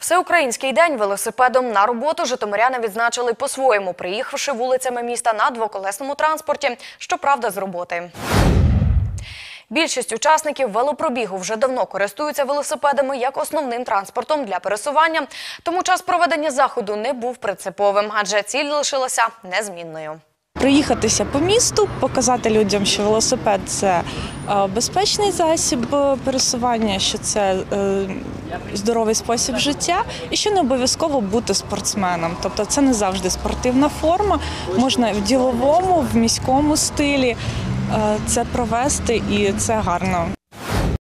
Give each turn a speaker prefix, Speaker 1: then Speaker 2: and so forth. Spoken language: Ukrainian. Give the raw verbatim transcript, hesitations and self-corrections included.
Speaker 1: Всеукраїнський день велосипедом на роботу житомиряни відзначили по-своєму, приїхавши вулицями міста на двоколесному транспорті, щоправда, з роботи. Більшість учасників велопробігу вже давно користуються велосипедами як основним транспортом для пересування, тому час проведення заходу не був принциповим, адже ціль лишилася незмінною.
Speaker 2: Проїхатися по місту, показати людям, що велосипед – це безпечний засіб пересування, що це здоровий спосіб життя і що не обов'язково бути спортсменом. Тобто це не завжди спортивна форма, можна в діловому, в міському стилі це провести і це гарно.